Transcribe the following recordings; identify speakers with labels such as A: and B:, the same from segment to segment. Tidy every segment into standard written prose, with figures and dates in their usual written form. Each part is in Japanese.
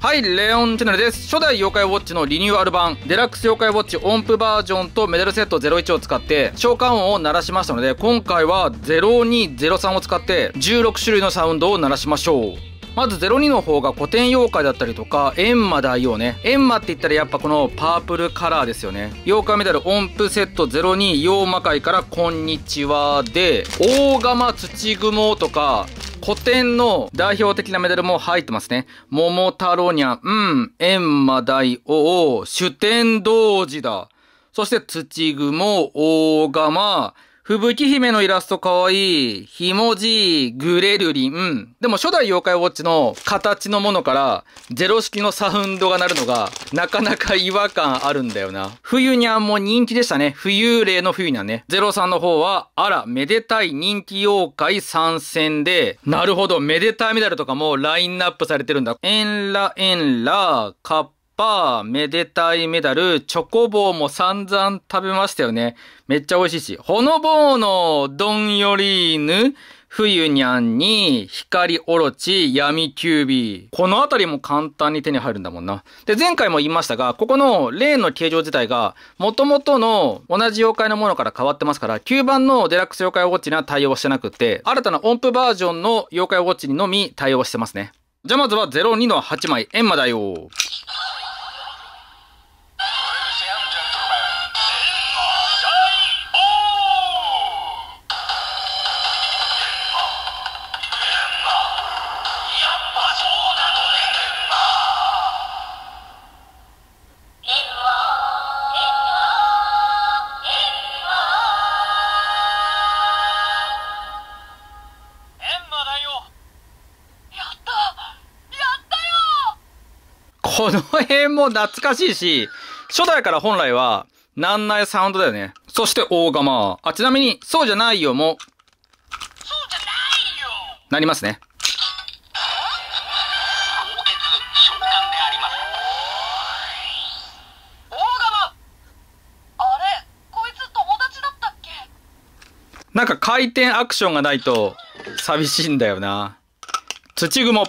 A: はい、レオンチャンネルです。初代妖怪ウォッチのリニューアル版、デラックス妖怪ウォッチ音符バージョンとメダルセット01を使って、召喚音を鳴らしましたので、今回は0203を使って16種類のサウンドを鳴らしましょう。まず02の方が古典妖怪だったりとか、閻魔大王ね。閻魔って言ったらやっぱこのパープルカラーですよね。妖怪メダル音符セット02妖魔界からこんにちはで、大釜土雲とか、古典の代表的なメダルも入ってますね。桃太郎にゃん、閻魔大王、主典童子だ。そして土雲、大釜、吹雪姫のイラストかわいい。ひもじい、グレルリン。でも初代妖怪ウォッチの形のものからゼロ式のサウンドが鳴るのがなかなか違和感あるんだよな。冬にゃんも人気でしたね。冬霊の冬にゃんね。03の方は、あら、めでたい人気妖怪参戦で、なるほど、めでたいメダルとかもラインナップされてるんだ。エンラ、カッめでたいメダル、チョコボーも散々食べましたよね。めっちゃ美味しいし。ほのぼうのどんよりぬ、冬にゃんに、光オロチ、闇キュービー。このあたりも簡単に手に入るんだもんな。で、前回も言いましたが、ここのレーンの形状自体が、元々の同じ妖怪のものから変わってますから、9番のデラックス妖怪ウォッチには対応してなくって、新たな音符バージョンの妖怪ウォッチにのみ対応してますね。じゃあまずは02の8枚、閻魔大王。この辺も懐かしいし、初代から本来は、なんないサウンドだよね。そして大釜。ちなみに、そうじゃないよも、そうじゃないよなりますね。大釜！あれ？こいつ友達だったっけ？なんか回転アクションがないと、寂しいんだよな。土雲。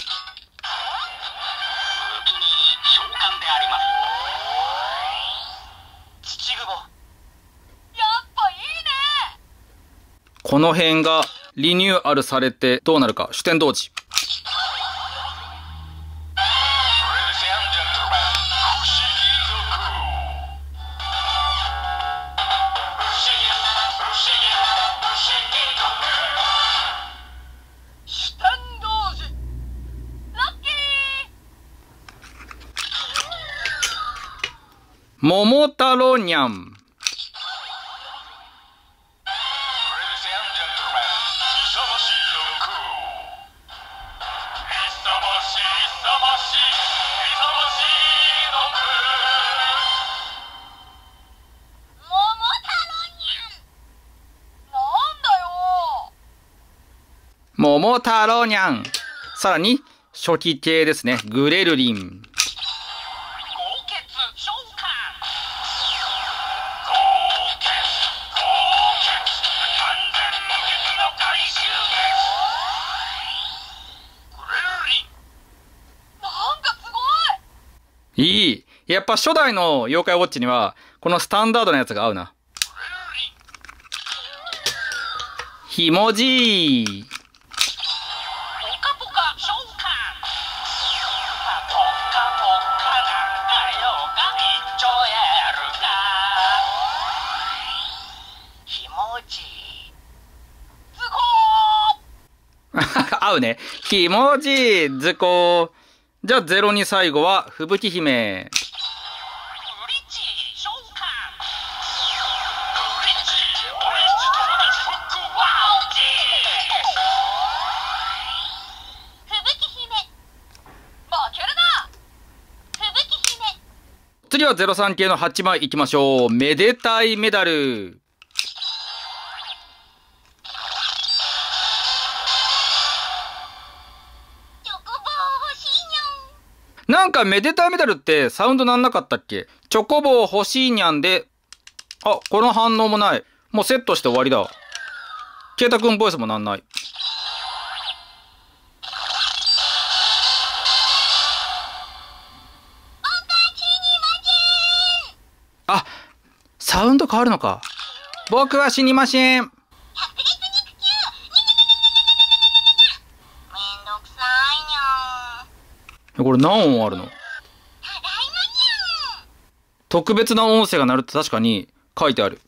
A: この辺がリニューアルされてどうなるか。主典童子。桃太郎にゃん。桃太郎にゃん。さらに、初期系ですね。グレルリン。いい。やっぱ初代の妖怪ウォッチには、このスタンダードなやつが合うな。ひもじー。合うね。ひもじー、図工。じゃあ02最後は、吹雪姫。次は03系の8枚いきましょう。めでたいメダル。なんかめでたいメダルってサウンドなんなかったっけ？チョコボー欲しいにゃんで、この反応もない。もうセットして終わりだ。ケイタくんボイスもなんない。 サウンド変わるのか。僕は死にません。
B: めんどくさいにゃん。
A: これ何音あるの？
B: ただいまにゃん。
A: 特別な音声が鳴るって確かに書いてある。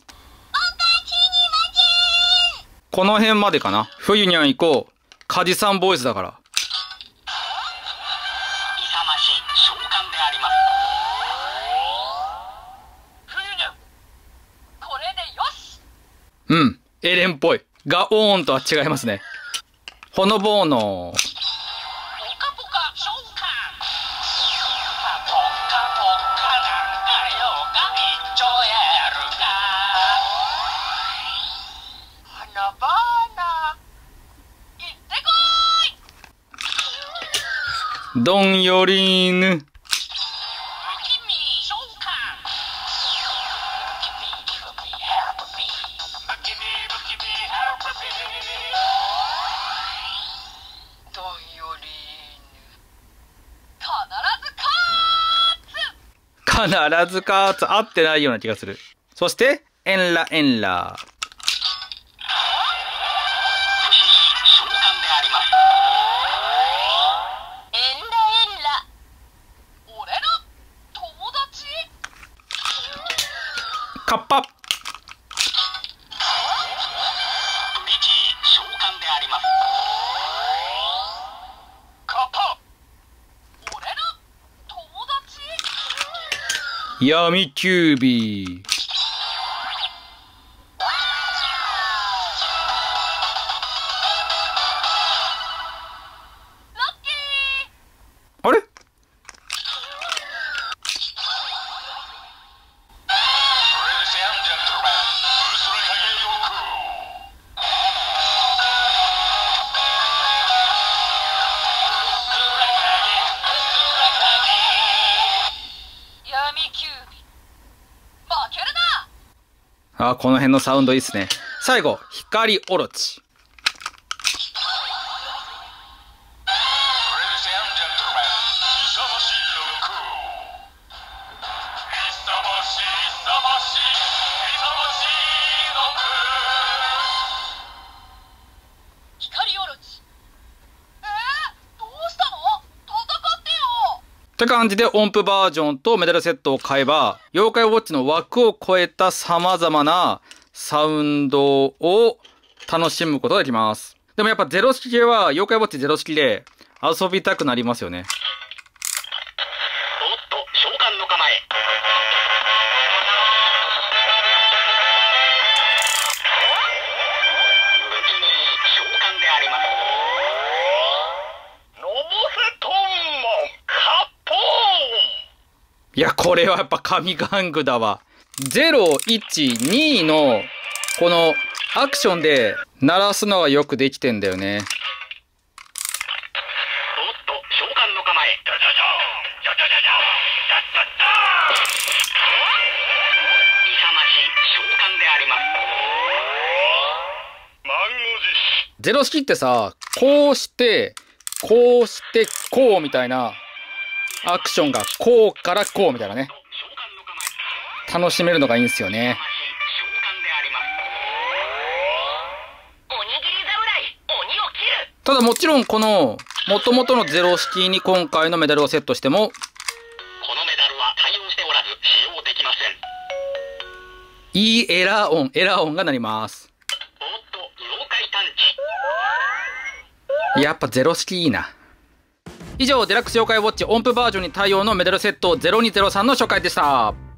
A: この辺までかな。冬にゃん行こう。カジさんボイスだから。
C: 勇ましい召喚であります。冬にゃん、これでよし。
A: うん。エレンっぽい。がオーンとは違いますね。ほのぼーの。
C: ポカポカ召喚。ポカポカなんかよが一丁やるか。花々行ってこーい。
A: どんよりぬ。
C: 不気味召喚。不気味ヘルプミー。不気味ヘルプミー。どんよりぬ。必ず勝つ。
A: 必ず合ってないような気がする。そして、エンラエンラ。
C: 不思議召喚であります。
B: エンラエンラ。
C: 俺の友達。
A: カッパ。
C: ブリキ召喚であります。カッパ。俺の友達。
A: 闇キュービー。
C: ラッキー。
A: あれ？
C: プレゼントルマン、ウルスレカゲヨク。闇キュービ。負けるな。
A: あ、この辺のサウンドいいっすね。最後、光オロチ。
C: プレゼントルマン、勇ましいヨク。勇ましい、勇ましい、勇ましいヨク。光オロチ。どうしたの？戦ってよ。
A: って感じで音符バージョンとメダルセットを買えば、妖怪ウォッチの枠を超えた様々なサウンドを楽しむことができます。でもやっぱゼロ式系は妖怪ウォッチゼロ式で遊びたくなりますよね。
C: おっと、召喚の構え。無事に召喚であります。のぼせとんもん、カッポーン。
A: いや、これはやっぱ神玩具だわ。0、1、2のこのアクションで鳴らすのがよくできてんだよね。
C: おっと、召喚の構え。ジャジャジャーン、ジャジャジャジャーン、ジャッジャッジャーン。勇ましい召喚であります。満を持し。
A: ゼロ式ってさ、こうして、こうして、こうみたいなアクションがこうからこうみたいなね。
C: 召喚の構え。
A: 楽しめるのがいいんですよね。
C: 勇ましい召喚であります。おにぎり侍、鬼を切る。
A: ただもちろんこの元々のゼロ式に今回のメダルをセットしても、
C: このメダルは対応しておらず使用できません。
A: いいエラー音が鳴ります。
C: おっと、妖怪探知。
A: やっぱゼロ式いいな。以上、デラックス妖怪ウォッチ音符バージョンに対応のメダルセット0203の紹介でした。